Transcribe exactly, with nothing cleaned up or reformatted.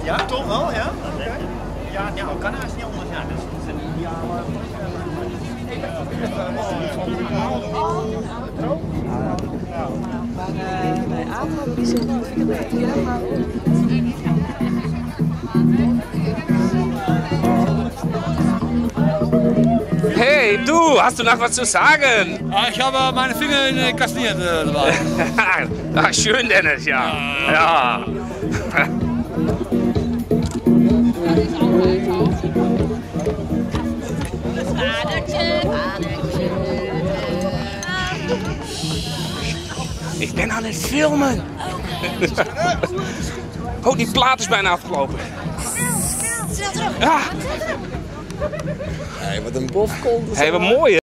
Ja, toch wel, ja? Okay. Ja, ja, ook kan haast niet anders. Ja, dat is een ideale. Maar uh, bij aanhouden die zijn vind ik het echt heel maar Hey, du, hast du noch was zu sagen? Ah, ich habe meine Finger in kastriert äh, dabei. Ah, schön, Dennis, ja. Ja. Ik ben aan het filmen. Oh, die plaat is bijna afgelopen. Ja. Hey, wat een bofkont. Hey, wat mooi, hè?